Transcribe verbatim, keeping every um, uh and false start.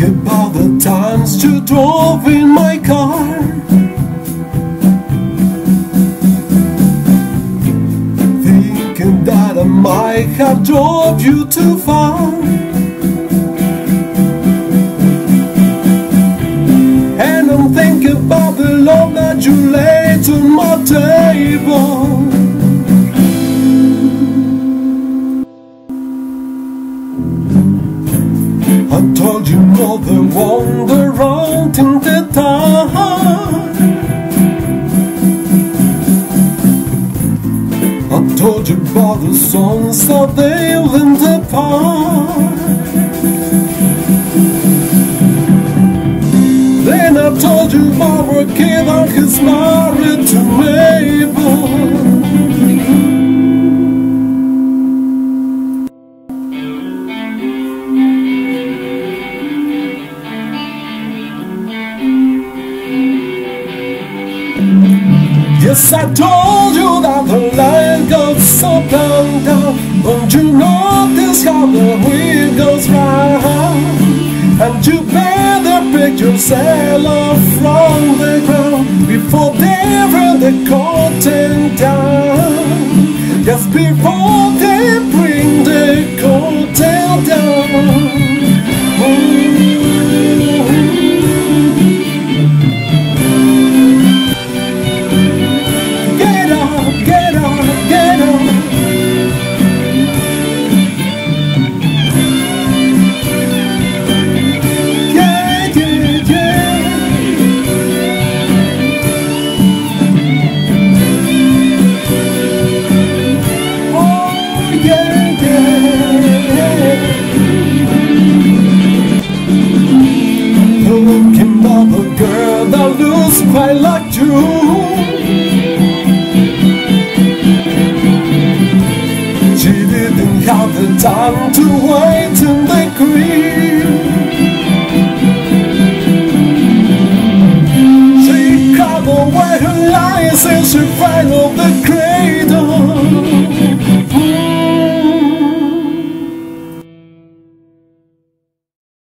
about the times you drove in my car, thinking that I might have drove you too far. And I'm thinking about the love that you laid on my table. I told you more than wander around in the dark. I told you about the songs that they in the park. Then I told you about our kid and he's married to Mabel. Yes, I told you that the line goes up and down. Don't you notice how the wind goes round? And you better pick yourself up from the ground before they run the curtain down. Just before they bring the curtain down. Ooh. I like you. She didn't have the time to wait in the cream. She cried away her lies and she fell off the cream.